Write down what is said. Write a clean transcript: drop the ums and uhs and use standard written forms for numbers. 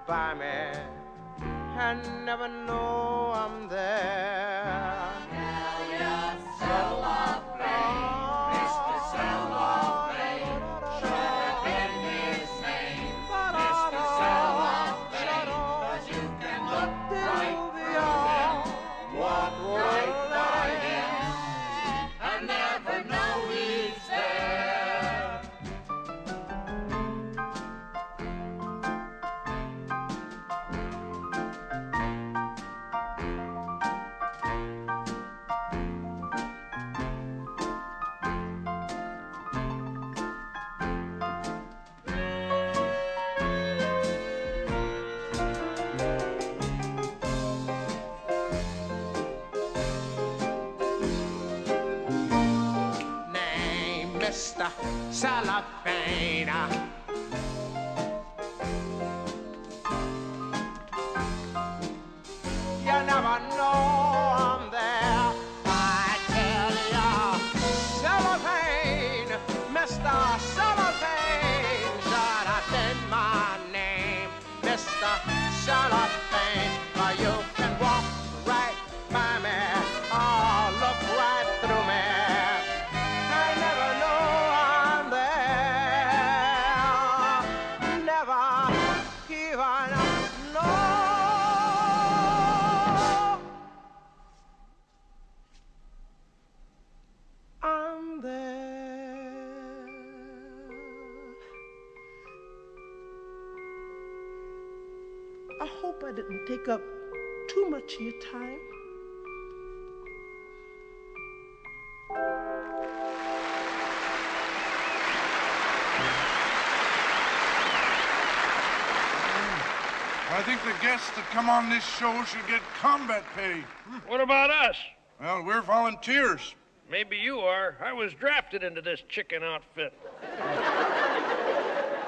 by me and never know I'm there. Tell ya, Cellophane, Mr. Cellophane, should have been his name, Mr. Cellophane, 'cause you can look right through him, walk right by him, and never know he's there. Mr. Cellophane. You never know I'm there. I tell ya, Cellophane, Mr. Cellophane, should have been my name, Mr. Cellophane. For you can walk right by me, or look right through me. I hope I didn't take up too much of your time. I think the guests that come on this show should get combat pay. What about us? Well, we're volunteers. Maybe you are. I was drafted into this chicken outfit.